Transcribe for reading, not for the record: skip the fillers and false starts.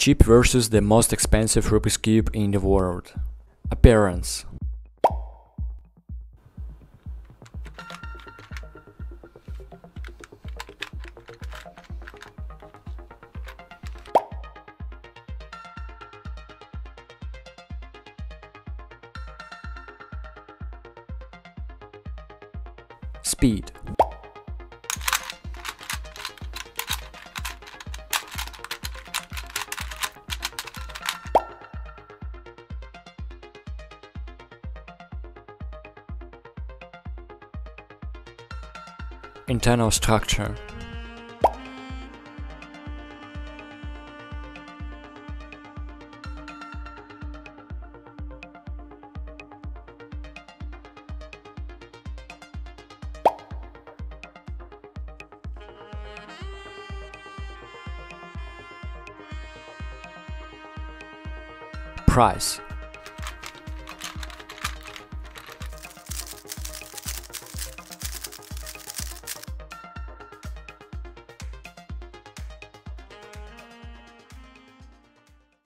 cheap versus the most expensive Rubik's Cube in the world. Appearance. Speed. Internal structure. Price.